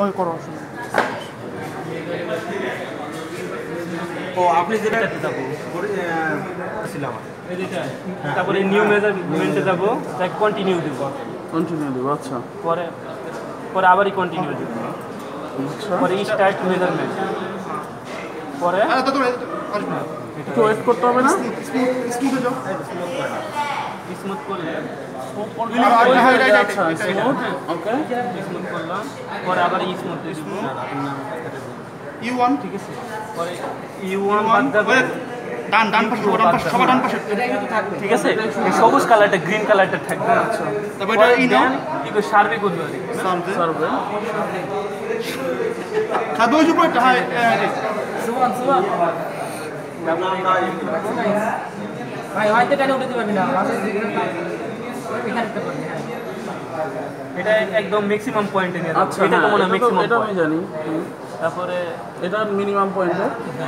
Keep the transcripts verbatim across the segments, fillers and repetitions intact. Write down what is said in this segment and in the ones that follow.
ওই করো ও আপনি যেটা যাবো ছিলাম তারপরে নিউ মেজারমেন্টে যাবো, তাই কন্টিনিউ দিব, কন্টিনিউ দেবো। আচ্ছা, পরে পরে আবারই কন্টিনিউ দিব, আচ্ছা পরে স্টার্ট মেজারমেন্ট, পরে একটু ওয়েট করতে হবে না? স্মুথ করলে আচ্ছা স্মুথ, ওকে স্মুথ করলাম, পরে আবার স্মুথ দিব ইউ ওয়ান, ঠিক আছে। পরে ইউ ওয়ান বাদ যাবে, ডান ডান পাশে সবার ডান পাশে সবার ডান পাশে, ঠিক আছে। এই সবুজ কালারটা গ্রিন কালারটা থাকবে। আচ্ছা তবে এটা ই না ইগো সার্ভে করবে আর সার্ভে সার্ভে খাবে ওই উপরে হাই সুবান সুবান ভাই হয়তো টানে উঠতে পারবি না, এটা একদম ম্যাক্সিমাম পয়েন্টে নিয়ে যাচ্ছে। এটা তো মনে ম্যাক্সিমাম, এটা আমি জানি। তারপরে এটা মিনিমাম পয়েন্টে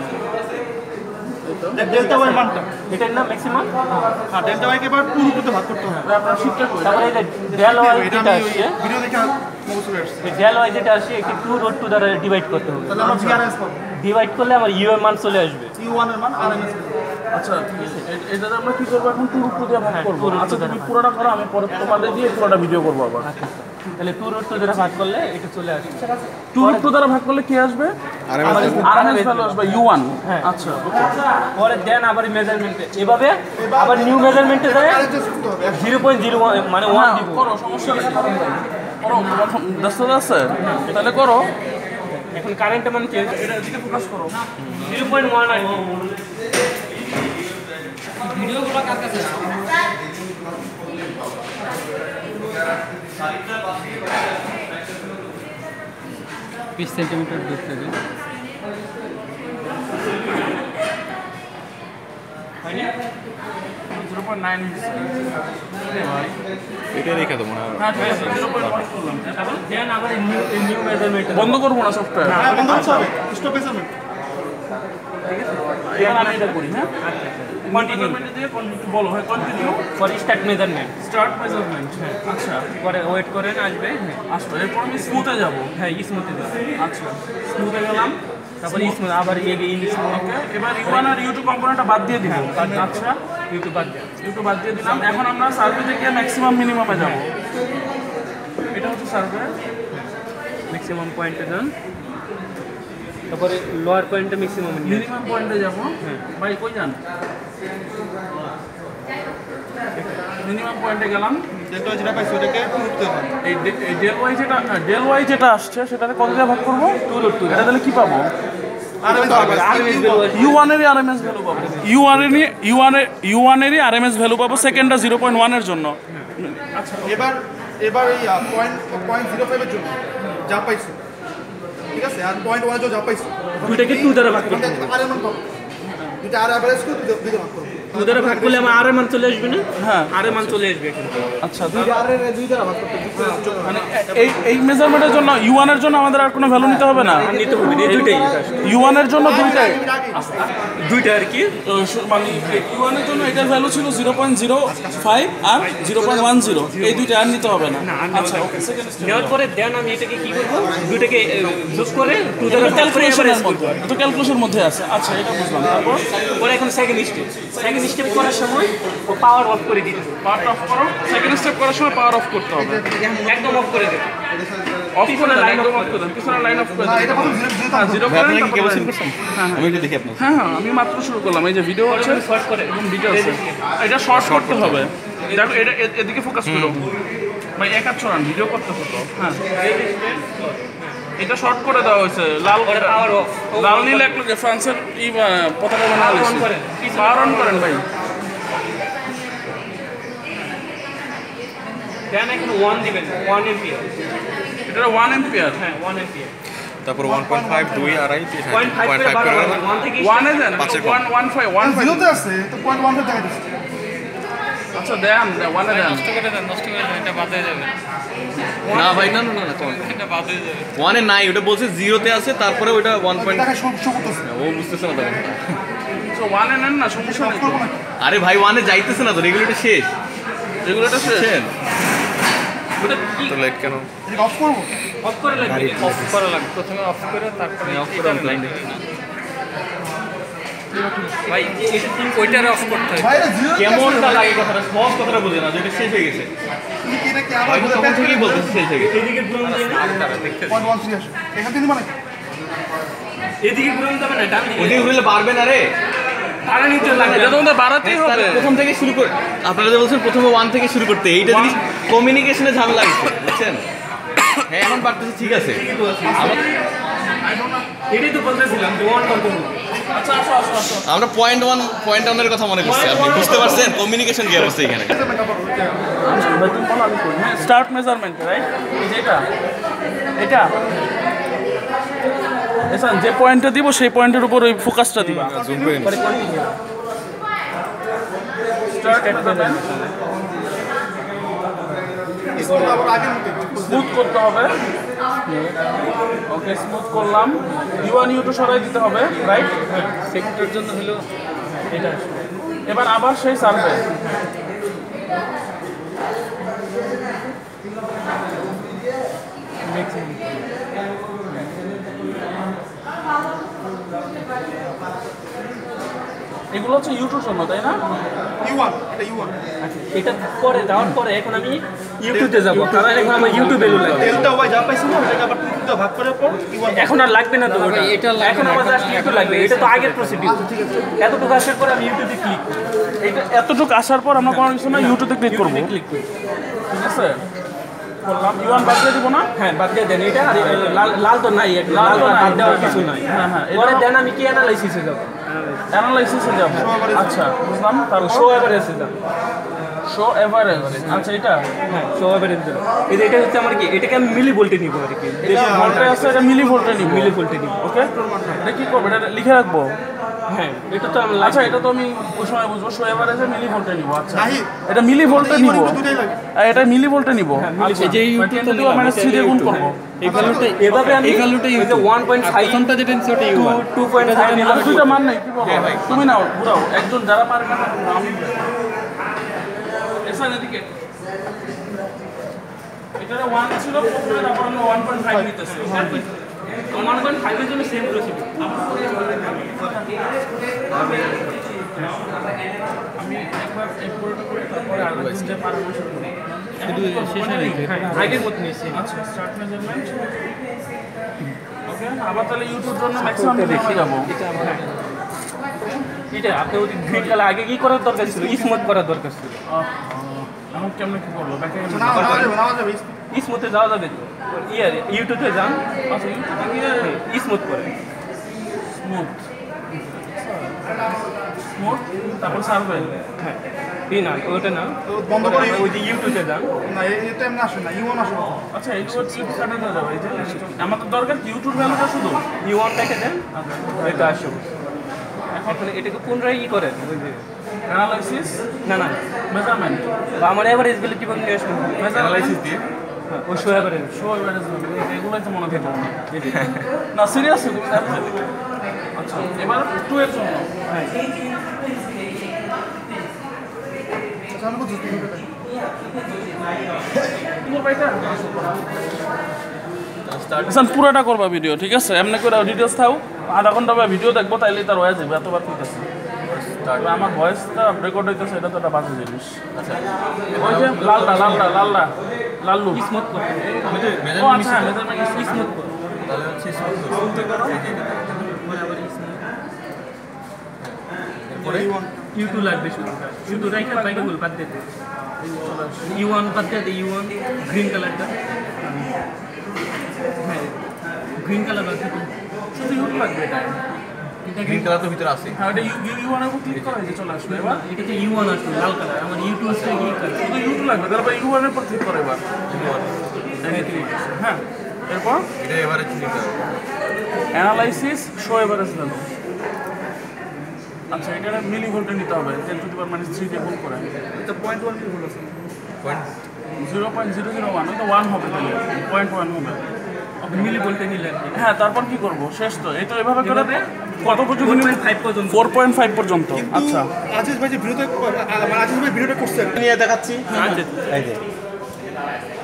ডেল্টা ওয়াই মানটা, এটার না ম্যাক্সিমাম। হ্যাঁ ডেল্টা ওয়াই কে এবার টু রুটে ভাগ করতে হবে। আপনারা শিফটটা করে তারপরে এটা ডেল ওয়াই যেটা আসছে, ভিডিও দেখে মুখস্থ আসছে, এই ডেল ওয়াই যেটা আসছে একটু টু রুট টু দ্বারা ডিভাইড করতে হবে। তাহলে আমরা জিআরএস পাবো, ডিভাইড করলে আমার ইউ এর মান চলে আসবে, ইউ ওয়ান এর মান আরএমএস। আচ্ছা ঠিক আছে, এটাতে আমরা কি করব এখন? টু রুট টু দিয়ে ভাগ করব। আচ্ছা তুমি পুরোটা করো, আমি পরে তোমাদের দিয়ে পুরোটা ভিডিও করব আবার। তাহলে টু রুট টু দ্বারা ভাগ করলে এটা চলে আসবে। টু রুট টু দ্বারা ভাগ করলে কি আসবে? আরএমএস ভ্যালু আসবে ইউ ওয়ান। আচ্ছা পরে দেন আবার মেজারমেন্টে এভাবে আবার নিউ মেজারমেন্টে যায় জিরো পয়েন্ট জিরো মানে ওয়ান দিব। করো, সমস্যা নেই, করো দশ আছে তাহলে করো। এখন কারেন্টের মান চেঞ্জ, এটা দিকে ফোকাস করো। জিরো পয়েন্ট ওয়ান আর ভিডিওগুলো কার কাছে বিশ সেন্টিমিটার দূর থেকে জিরো পয়েন্ট নাইন এটা রেখে তো মনে হয় দেন আবার নিউ নিউ মেজারমেন্ট বন্ধ করবো না সফটওয়্যার, বন্ধ করতে হবে স্টপ মেজারমেন্ট। এখন আমি এটা করি। হ্যাঁ কন্টিনিউ দিয়ে বলো, হয় continue for start measurement, start measurement. হ্যাঁ আচ্ছা পরে ওয়েট করেন আসবে। হ্যাঁ আসবে, এরপর আমি স্মুথে যাব। হ্যাঁ স্মুথে দেবো। আচ্ছা স্মুথে গেলাম, তারপরে স্মুথ আবার এগে ইন স্মুথ। এবার ইউয়ান আর ইউটু কম্পোনেন্টটা বাদ দিয়ে দিলাম। আচ্ছা ইউটিউব বাদ দেন, ইউটু বাদ দিয়ে দিলাম। এখন আমরা সার্ভে থেকে ম্যাক্সিমাম মিনিমামে যাব। এটা হচ্ছে সার্ভে, ম্যাক্সিমাম পয়েন্টে যান, তারপরে লোয়ার পয়েন্টে ম্যাক্সিমাম মিনিমাম পয়েন্টে যাব। ভাই কই যান? মিনিমাম পয়েন্টে গেলাম, ডেল্টা ওয়াই যেটা পাইছি ওটাকে টু রুট দিতে হবে। এই ডেল ওয়াই যেটা ডেল ওয়াই যেটা আসছে সেটাতে কত দিয়ে ভাগ করব? Two root two. এটা তাহলে কি পাবো? ইউ ওয়ান এর আরএমএস ভ্যালু পাবো, ইউ ওয়ান এর ইউ ওয়ান এর ইউ ওয়ান এর আরএমএস ভ্যালু পাবো, সেকেন্ডটা জিরো পয়েন্ট ওয়ান এর জন্য। আচ্ছা এবার এবার এই পয়েন্ট পয়েন্ট জিরো ফাইভের জন্য যা পাইছো, ঠিক আছে, আর পয়েন্ট ওয়ানের জন্য যা পাইছো দুটাকে টু দ্বারা ভাগ করতে হবে। আর এমন পাবো দুটা আর অ্যাভারেজ করে দুটো ভাগ করবো। টু দ্বারা ভাগ করলে আমার আর এর মান চলে আসবে না? হ্যাঁ আর এর মান চলে আসবে এখানে। আচ্ছা দুইটা আর এর দুই দ্বারা ভাগ করতে হবে। মানে এই এই মেজারমেন্টের জন্য ইউ ওয়ান এর জন্য আমাদের আর কোনো ভ্যালু নিতে হবে না? আর নিতে হবে এই দুইটাই, ইউ ওয়ান এর জন্য দুইটাই, দুইটা আর কি। তো সু- মানে ইউ ওয়ান এর জন্য এটার ভ্যালু ছিল জিরো পয়েন্ট জিরো ফাইভ আর জিরো পয়েন্ট ওয়ান জিরো, এই দুইটা আর নিতে হবে না। আচ্ছা ওকে, সেকেন্ড নেওয়ার পরে দেন আমি এটাকে কি করবো, দুইটাকে যোগ করে টু দ্বারা ভাগ করে ক্যালকুলেশনের এভারেজ মধ্যে, তো ক্যালকুলেশনের মধ্যে আছে। আচ্ছা এটা বুঝলাম। তারপর পরে এখন সেকেন্ড স্টেপ, সেকেন্ড স্টেপ করার সময় ও পাওয়ার অফ করে দিতে হবে। পাওয়ার অফ করো, সেকেন্ড স্টেপ করার সময় পাওয়ার অফ করতে হবে। একদম অফ করে দেবে, অফ করে দেন, একদম অফ করে দেন, পিছনে লাইন অফ করে দেন। হ্যাঁ জিরো ভাই, করেন, আপনি কি তারপর কেবল line। সিন করছেন? আমি একটু দেখি আপনার। হ্যাঁ হ্যাঁ আমি মাত্র শুরু করলাম, এই যে ভিডিও আছে শর্ট করে এবং ভিডিও আছে। এটা শর্ট করতে হবে, দেখো এটা এ- এদিকে ফোকাস করো ভাই, এক হাত ছড়ান, ভিডিও করতে হতো। হ্যাঁ এটা শর্ট করে দেওয়া হয়েছে, লাল পাওয়ার অফ, লাল নীল এক লোকে ফ্রান্সের ই আহ, পতাকা বানানো অন করেন, পাওয়ার অন করেন ভাই। দেন এখন ওয়ান দিবেন, ওয়ান এম্পিয়ার। এটা ওয়ান এম্পিয়ার। হ্যাঁ ওয়ান এম্পিয়ার, তারপর ওয়ান পয়েন্ট ফাইভ দুই আড়াই পয়েন্ট ফাইভ পয়েন্ট করে ফাইভ করে বাড়াবেন, ওয়ান থেকে ওয়ানে দেন, পাঁচের কম। One one five one five. জিরোতে আছে তো পয়েন্ট ওয়ান ফাইভ দেখা যাচ্ছে। আচ্ছা দেন, ওয়ানে দেন। নষ্ট করে দেন, নষ্ট করে দেন, এটা বাদ হয়ে যাবে। না ভাই, না না না না, এটা বাদ হয়ে যাবে। ওয়ানে নাই, ওটা বলছে জিরোতে আছে, তারপরে ওইটা ওয়ান পয়েন্ট। দেখা শো শো করতেছে। ও বুঝতেছে না তখন। তো ওয়ানে নেন না, সমস্যা নেই। আরে ভাই ওয়ানে যাইতেছে না তো, রেগুলেটর শেষ। এগুলো এটা শেষ। বুঝছেন? ওটা কি তো লাইট কেন এদিকে অফ করবো অফ করে লাগবে অফ করা লাগবে প্রথমে অফ করে তারপরে অফ করে লাইট ভাই এটা তুমি ওইটারে অফ করতে হয় ভাই এটা জিরো কেমনটা লাগে কথাটা সহজ কথাটা বুঝে না যেটা শেষ হয়ে গেছে তুমি কি এটা কি আবার হয়তো তখন থেকেই বলতেছে শেষ হয়ে গেছে এদিকে ঘুরানো যায় না পয়েন্ট ওয়ান থ্রি আসে এখান থেকে মানে এদিকে ঘুরানো যাবে না ডান দিকে ওদিকে ঘুরলে পারবে না রে তারা নিতে লাগবে এটা তো আমাদের বাড়াতেই হবে তাহলে প্রথম থেকে শুরু করে আপনারা যে বলছেন প্রথমে ওয়ান থেকে শুরু করতে এইটা যদি কমিউনিকেশনে ঝামেলা হচ্ছে বুঝছেন হ্যাঁ এখন পারতেছি ঠিক আছে আমার এটাই তো বলতেছিলাম যে ওয়ান কত আচ্ছা আসো আসো আসো আমরা পয়েন্ট ওয়ান পয়েন্ট ওয়ানের কথা মনে করছি আপনি বুঝতে পারছেন কমিউনিকেশন গ্যাপ আছে এখানে স্টার্ট মেজারমেন্ট রাইট এই যে এটা এটা এসা যে পয়েন্টটা দিব সেই পয়েন্টের উপর ওই ফোকাসটা দিবা জুম করে পরে কন্টিনিউ স্টার্ট মেজারমেন্ট স্কুল আবার আগের মতো স্মুথ করতে হবে ওকে স্মুথ করলাম ইউ ওয়ান ইউ টু সরাই দিতে হবে রাইট সেক্টরের জন্য হলো এটা এবার আবার সেই সার্ভে এগুলো হচ্ছে ইউটিউব জন্য তাই না ইউ ওয়ান এটা ইউ ওয়ান এটা পরে দেওয়ার পরে এখন আমি ইউটিউবে যাব কারণ এখন আমার ইউটিউবে এলো লাগবে ডেল্টা ওয়াই যা পাইছি না ওটাকে আবার টু ভাগ করার পর ইউ ওয়ান এখন আর লাগবে না তো ওটা এখন আমার জাস্ট ইউটিউব লাগবে এটা তো আগের প্রসিডিউর এতটুকু আসার পরে আমি ইউটিউবে ক্লিক করি এটা এতটুকু আসার পর আমরা কোনো কিছু না ইউটিউবে ক্লিক করবো ক্লিক করি ঠিক আছে করলাম ইউ ওয়ান বাদ দিয়ে দিব না হ্যাঁ বাদ দিয়ে দেন এটা আর এই লাল লাল তো নাই একটা লাল লাল তো নাই, বাদ দেওয়ার হ্যাঁ, কিছু নাই হ্যাঁ, হ্যাঁ, পরে এটা- দেন আমি কি অ্যানালাইসিসে যাব অ্যানালাইসিসে যাব আচ্ছা বুঝলাম তারপর শো এভারেজে যাব শো এভারেজ আচ্ছা এটা হ্যাঁ শো এভারেজ যাব এই যে এটা হচ্ছে আমার কি এটাকে আমি মিলি ভোল্টে নিব আর কি এটা ভোল্টে আছে এটা মিলি ভোল্টে নিব মিলি ভোল্টে নিব ওকে এটা কি করব এটা লিখে রাখবো হ্যাঁ এটা তো আমি আচ্ছা এটা তো আমি ওই সময় বুঝবো শো এভারেজে মিলি ভোল্টে নিব আচ্ছা নাহি। এটা মিলি ভোল্টে নিব দুটোই লাগে আর এটা মিলি ভোল্টে নিব আচ্ছা যে ইউটিউব তো নিলাম, মানে থ্রি দিয়ে গুণ করব এই ভ্যালুটা এভাবে আমি এই ভ্যালুটা ইউজ ওয়ান পয়েন্ট ফাইভ প্রথমটা যেটা নিছি ওটা ইউ টু পয়েন্ট ফাইভ নিলাম আর দুইটা মান নাই কি বলবো তুমি নাও ঘুরাও একজন যারা পারবে না আমি এসা এদিকে এটা ওয়ান ছিল প্রথমে তারপর আমরা ওয়ান পয়েন্ট ফাইভ নিতেছি ওয়ান পয়েন্ট ফাইভ এর জন্য সেম প্রসিডিউর আমি একবার এই পুরোটা করে তারপরে আরেকজন যে পারবে শুরু করি শেষ হয়ে গেছে আগের মত নিয়েছি আচ্ছা স্টার্ট মেজারমেন্ট ওকে আবার তাহলে ইউটিউব জন্য ম্যাক্সিমাম দেখে যাব এটা আপনি ওই গ্রিন কালার আগে কি করার দরকার ছিল স্মুথ করার দরকার ছিল এখন কেমনে কি করবো ব্যাকে না না যাবে না যাবে স্মুথে যাওয়া যাবে তো ইয়ার ইউটিউবে যান আচ্ছা ইউটিউবে গিয়ে স্মুথ করে স্মুথ স্মুথ তারপর সার্ভে হ্যাঁ এই না ওটা না তো বন্ধ করে ওই যে ইউটিউবে যান না এটা এমনি আসে না ইউ ওয়ান আসে না। আচ্ছা এইগুলো ঠিক কাটা যাবে এই যে আমাদের দরকার কি ইউটিউব ভ্যালুটা শুধু ইউ ওয়ান দেখে দেন এটা আসো এখন এটাকে পুনরায় ই করেন ওই যে অ্যানালাইসিস না না মেজারমেন্ট বা আমার এভারেজ বিল কিভাবে নিয়ে আসবেন অ্যানালাইসিস দিয়ে ওই শো এভারেজ শো এভারেজ এগুলোই তো মনে থাকে না সিরিয়াসলি তুমি দেখো আচ্ছা এবার টু এর জন্য আচ্ছা আমি বুঝছি আচ্ছা পুরোটা করবা ভিডিও ঠিক আছে এমনি করে ডিটেলস থাও আধা ঘন্টা বা ভিডিও দেখবো তাইলে তার হয়ে যাবে এতবার ঠিক আছে তবে আমার ভয়েসটা রেকর্ড হইতেছে এটা তো একটা বাজে জিনিস আচ্ছা ওই যে লালটা লালটা লালটা লাল্লু স্মুথ করে ও আচ্ছা মেজারমেন্ট স্মুথ করে ইউ টু লাগবে শুধু শুধু রাইখা বাইকে বল বাদ দিতে ইউ ওয়ান বাদ দিতে ইউ ওয়ান গ্রিন কালারটা হ্যাঁ গ্রিন কালার বাদ দিতে শুধু ইউটিউব লাগবে এটা গ্রিন কালার তো ভিতরে আছে হ্যাঁ এটা ইউ ইউ ওয়ানের উপর ক্লিক করা হয়েছে চলে আসবে এবার এটা তো ইউ ওয়ান আসবে লাল কালার আমার ইউ টু আসলে কি কালার শুধু ইউটিউব লাগবে তারপর ইউ ওয়ানের উপর ক্লিক করে এবার হ্যাঁ এরপর এটা এভারেজ নিতে হবে অ্যানালাইসিস শো এভারেজ ভ্যালু আচ্ছা এটা মিলি ভোল্টে নিতে হবে ten to the power minus three দিয়ে গুণ করে এটা পয়েন্ট ওয়ান কি বলেছে point zero point zero zero one ওই তো ওয়ান হবে তাহলে পয়েন্ট ওয়ান হবে মিলি বলতে নিলেন হ্যাঁ তারপর কি করব শেষ তো এই তো এভাবে করে কত পর্যন্ত ফোর পয়েন্ট ফাইভ পর্যন্ত ফোর পয়েন্ট ফাইভ পর্যন্ত আচ্ছা আজিজ ভাই যে ভিডিওতে মানে আজিজ ভাই ভিডিওটা করছেন নিয়ে দেখাচ্ছি আচ্ছা এই যে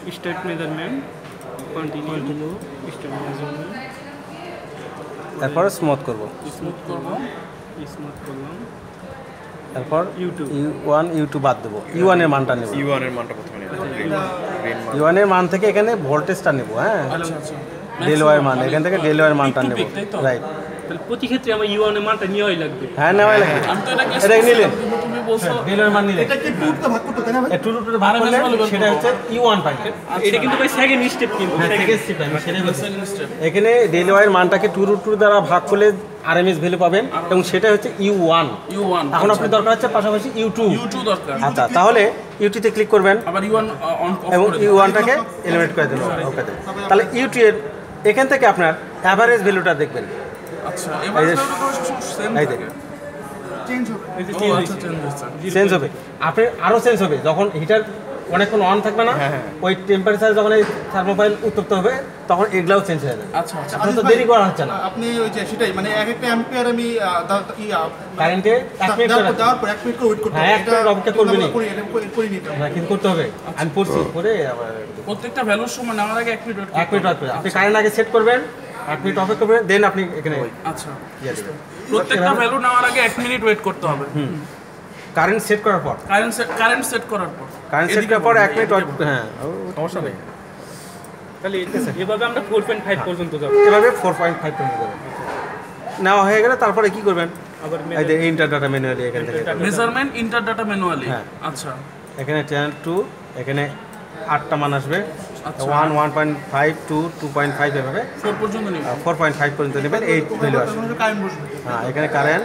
start measurement continue start measurement তারপর স্মুথ করব স্মুথ করবো স্মুথ করলাম তারপর YouTube U one U two বাদ দেবো ইউ ওয়ানের মানটা নেব ইউ ওয়ান এর মানটা প্রথমে নেব গ্রিন মান ইউ ওয়ানের মান থেকে এখানে ভোল্টেজটা নেব হ্যাঁ আচ্ছা আচ্ছা ডেল ওয়াই মান এখান থেকে ডেল ওয়াই মানটা Peak to নেব peak, তাই তো? রাইট তাহলে প্রতি ক্ষেত্রে আমার ইউ ওয়ানের মানটা নেওয়াই লাগবে হ্যাঁ নেওয়াই লাগবে আমি তো এটা guess এটা নিলেন করছিলাম, কিন্তু তুমি বলছো ডেল ওয়াই মান নিলেন এটা কি টুতে ভাগ করতে তাই না ভাই? টু টু টু ভাগ আর এম এস করলে বলে সেটা হচ্ছে ইউ ওয়ান পাই এটা কিন্তু ভাই সেকেন্ড স্টেপ কিন্তু হ্যাঁ second। সেকেন্ড স্টেপ আমি সেটাই বলছি সেকেন্ড স্টেপ এখানে ডেল ওয়াই মানটাকে টু রুট টু দ্বারা ভাগ করলে আরএমএস ভ্যালু পাবেন এবং সেটা হচ্ছে ইউ ওয়ান ইউ ওয়ান এখন আপনি দরকার হচ্ছে পাশাপাশি ইউ টু ইউ টু দরকার আচ্ছা তাহলে ইউটিতে ক্লিক করবেন আবার ইউ ওয়ান অন অফ এবং করে ইউ দিন। ওয়ানটাকে এলিমিনেট করে দেবেন ওকে তাহলে ইউটি এর এখান থেকে আপনার অ্যাভারেজ ভ্যালুটা দেখবেন আচ্ছা এবার এই যে- সেম এই থাকে দেখুন চেঞ্জ হবে এই যে ও change আচ্ছা হয়েছে। চেঞ্জ হচ্ছে চেঞ্জ হবে আপনি আরও চেঞ্জ হবে যখন হিটার অনেকক্ষণ অন থাকবে না ওই টেম্পারেচার যখন এই থার্মোফাইল উত্তপ্ত হবে তখন এগুলাও চেঞ্জ হয়ে যাবে আচ্ছা আচ্ছা আপনার তো দেরি করা হচ্ছে না আপনি ওই যে সেটাই মানে এক একটা অ্যাম্পিয়ার আমি আহ, দা- ই, আহ, কারেন্টে এক মিনিট দেওয়ার করে পর- দেওয়ার পর এক মিনিট করে ওয়েট করতে হ্যাঁ, এক মিনিট অপেক্ষা করবেনই। আমরা করি এটা করে- করে নিতে হবে। না কিন্তু করতে হবে আমি পড়ছি করে আবার প্রত্যেকটা ভ্যালুর সময় নেওয়ার আগে এক মিনিট wait এক মিনিট করতে রাখবেন আপনি কারেন্ট আগে সেট করবেন এক মিনিট অপেক্ষা করবেন দেন আপনি এখানে হবে। আচ্ছা ইয়ে দেবেন প্রত্যেকটা ভ্যালু নেওয়ার আগে এক মিনিট ওয়েট করতে হবে কারেন্ট সেট করার পর কারেন্ট সেট কারেন্ট সেট করার পর কারেন্ট সেট এদিকে করার পর বলুন, এক মিনিট এদিকে হ্যাঁ সমস্যা নেই তাহলে এভাবে আমরা ফোর পয়েন্ট ফাইভ পর্যন্ত যাবো এভাবে ফোর পয়েন্ট ফাইভ পর্যন্ত যাবেন নেওয়া হয়ে গেলে তারপরে কি করবেন আবার এই যে ইন্টার ডাটা ম্যানুয়ালি এখান থেকে মেজারমেন্ট ইন্টার ডাটা ম্যানুয়ালি হ্যাঁ। আচ্ছা এখানে চ্যানেল টু এখানে আটটা মান আসবে আচ্ছা। One one point five two two point five এভাবে ফোর পর্যন্ত নিব ফোর পয়েন্ট ফাইভ পর্যন্ত নেবেন এই ভ্যালু আসবে কারেন্ট বসবে হ্যাঁ এখানে কারেন্ট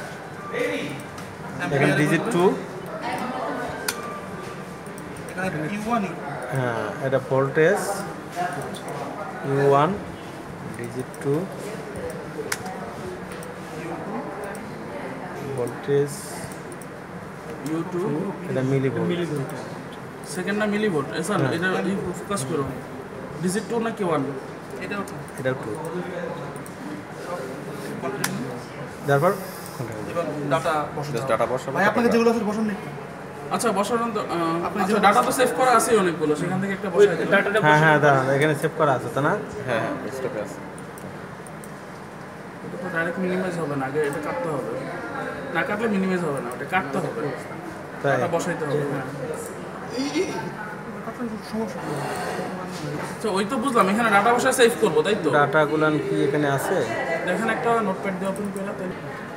এখানে ডিজিট টু এখানে ইউ ওয়ান হ্যাঁ এটা voltage U one digit two voltage U two এটা মিলি ভোল্ট সেকেন্ড না মিলি ভোল্ট স্যার এটা ফোকাস করো ডিজিট টু না কি ওয়ান এটাও তো। এটা টু তারপর ডাটা বসাতে জাস্ট হবে। ডাটা বসাবো ভাই আপনাকে যেগুলো আছে বসান একটু আচ্ছা বসানোর তো আহ, আচ্ছা ডাটা তো সেভ করা আছে অনেকগুলো সেখান থেকে একটা বসাই দিলাম ডাটাটা হ্যাঁ হ্যাঁ দাঁড়ান এখানে সেভ করা আছে তো না হ্যাঁ হ্যাঁ স্টেপে আছে এটা তো ডাইরেক্ট মিনিমাইজ হবে না আগে এটা কাটতে হবে না কাটলে মিনিমাইজ হবে না ওটা কাটতে হবে তাই ডাটা বসাইতে হবে সমস্যা নেই। আচ্ছা ওই তো বুঝলাম এখানে ডাটা বসায় সেভ করবো তাই তো ডাটাগুলান কি এখানে আছে দেখেন একটা নোটপ্যাড দিয়ে ওপেন করে তাহলে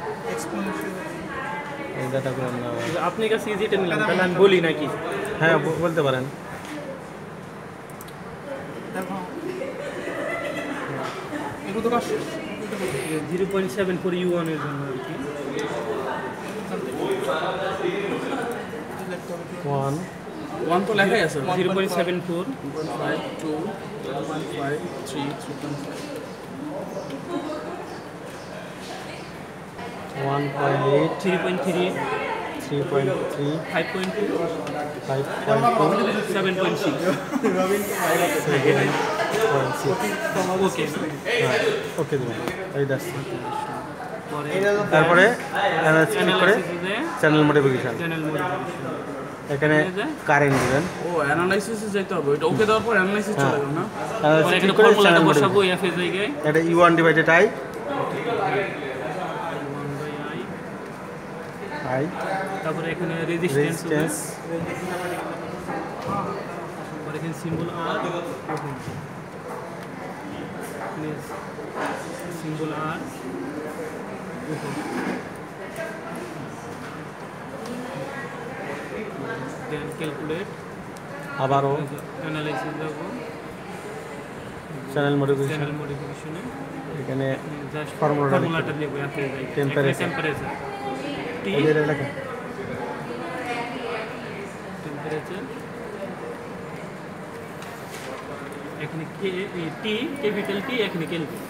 এই ডাটাগুলান না আপনি কাছে ইজিটা নিলাম তাহলে আমি বলি নাকি হ্যাঁ ব- বলতে পারেন দেখো। এগুলো তো কাজ শেষ। Zero point seven four U ওয়ানের জন্য আর কি ওয়ান ওয়ান তো লেখাই আছে zero point seven four five two five three three point five one point eight three point three three point three five point two five point two seven point six point six okay হ্যাঁ okay দেবেন এই দেখছি পরে তারপরে click করে অ্যানালাইসিসে channel modification channel modification এখানে current দিবেন ও অ্যানালাইসিসে যেতে হবে এটা ওকে দেওয়ার পর অ্যানালাইসিস চলে যাবে না পরে ক্লিক এখানে করে ফর্মুলাটা চ্যানেল বসাবো মডিফিকেশন এফ এর জায়গায় এটা U one divided I I তারপরে এখানে রেজিস্ট্যান্স রেজিস্ট্যান্স তারপরে এখানে symbol R symbol R then calculate আবারও অ্যানালাইসিস যাবো চ্যানেল মডিফিকেশন চ্যানেল মডিফিকেশনে এখানে জাস্ট ফর্মুলাটা ফর্মুলাটা লিখবো এফ এর জায়গায় Temperature. টেম্পারেচার টি এদের লেখা টেম্পারেচার এখানে কে টি ক্যাপিটাল টি এখানে কেলভিন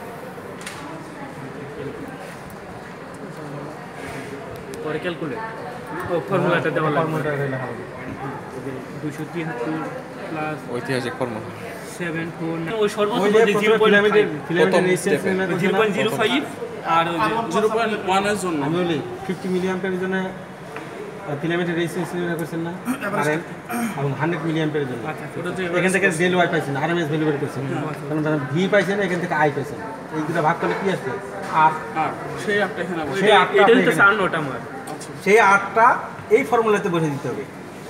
পরে ক্যালকুলেট ও ফর্মুলাটা দেওয়া লাগবে ফর্মুলাটা লেখা হবে দুশো তিয়াত্তর প্লাস ঐতিহাসিক ফর্মুলা সেভেন ফোর ওই সর্বোচ্চ ওই যে জিরো পয়েন্ট ফিলামেন্টের প্রথম ফিলামেন্টের রেজিস্ট্যান্স step-এ। নির্ণয় করছে জিরো না? পয়েন্ট জিরো ফাইভ আর ওই যে জিরো পয়েন্ট ওয়ানের জন্য আমি বলি ফিফটি মিলি অ্যাম্পিয়ারের জন্য ফিলামেন্টের রেজিস্ট্রেশন করছেন না কারেন্ট এবং হান্ড্রেড মিলিয়াম্পের জন্য ওটা যে এখান থেকে ডেল ওয়াই পাইছেন আর এম এস ভ্যালু বের করছেন তখন ধরেন ভি পাইছেন এখান থেকে আই পাইছেন এই দুটো ভাগ করলে কি আসবে আট আর সেই আপটা এখানে বসে সেই আটটা এটা আপনি হচ্ছে এখানে- সার নোট আমার সেই আটটা এই ফর্মুলাতে বসে দিতে হবে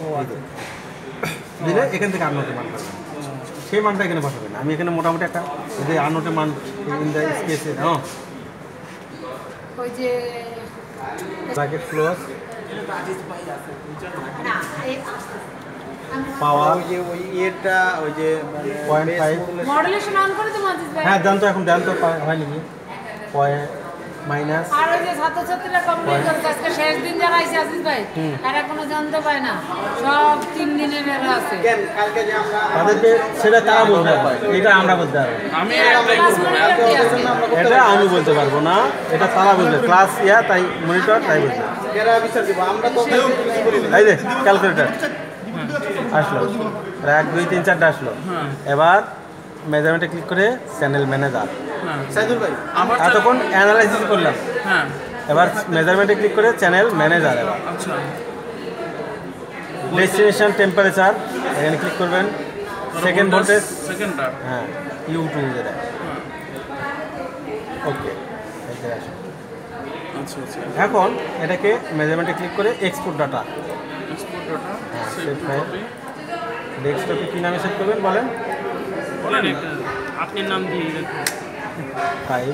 দিলে এখান থেকে আট নোটের মান পাবেন সেই মানটা এখানে বসাবেন আমি এখানে মোটামুটি একটা যদি আট নোটের মান ইন দ্য স্পেসে হ্যাঁ ওই যে ব্র্যাকেট ক্লোজ না এই পাওয়ার ওই যে ওই ইয়েটা ওই যে মানে পয়েন্ট ফাইভ মডুলেশন অন করে তো মাঝিস ভাই হ্যাঁ দেন তো এখন দেন তো পা- হয়নি কি পয়েন্ট মাইনাস আর ওই যে ছাত্রছাত্রীরা কমপ্লিট করছে আজকে শেষ দিন যারা আইছে আজিজ ভাই তারা কোনো জানতে পায় না সব তিন দিনের এরা আছে কেন কালকে যে আমরা তাদেরকে সেটা তারা বলতে পারবে এটা আমরা বলতে পারবো আমি একটাই ক্লাস করবো মনিটর কি আছে এটা আমি বলতে পারবো না এটা তারা বলবে ক্লাস ইয়া তাই মনিটর তাই বলবে এরা বিচার দিব আমরা তো কিছু বলি না। এই যে ক্যালকুলেটর আসলো এক দুই তিন চারটা আসলো এবার মেজারমেন্টে ক্লিক করে চ্যানেল ম্যানেজার হ্যাঁ সাইদুল ভাই আবার এতক্ষণ অ্যানালাইসিস করলাম হ্যাঁ এবার মেজারমেন্টে ক্লিক করে চ্যানেল ম্যানেজার এবার আচ্ছা ডেস্টিনেশন টেম্পারেচার এখানে ক্লিক করবেন সেকেন্ড ভোল্টেজ সেকেন্ডটা হ্যাঁ ইউ টু যেটা ওকে আসুন আচ্ছা আচ্ছা এখন এটাকে মেজারমেন্টে ক্লিক করে export data export data save save file। Copy ডেস্কটপে কী নামে সেভ করবেন বলেন বলেন একটা আপনার নাম দিয়ে দেন ফাইভ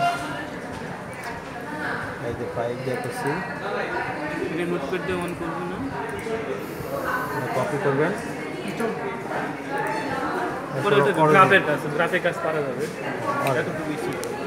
এই যে ফাইভ দিয়ে করছি এটা নোট করে দিয়ে অন করবো না কপি করবেন পরে ওটা গ্রাফের কাছে গ্রাফের কাছে পারা যাবে Okay. এতটুকু বেশি